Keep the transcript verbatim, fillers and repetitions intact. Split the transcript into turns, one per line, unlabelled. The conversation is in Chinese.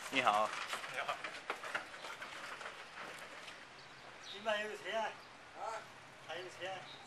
你好。
你好。
今晚有车啊？啊？还有车？